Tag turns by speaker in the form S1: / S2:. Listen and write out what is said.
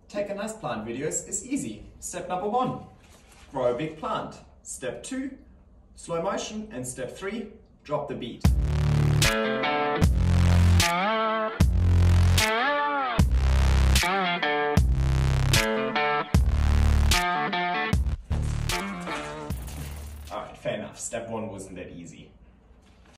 S1: Take a nice plant videos is easy. Step number 1, grow a big plant. Step 2, slow motion. And step 3, drop the beat. Alright, fair enough. Step 1 wasn't that easy.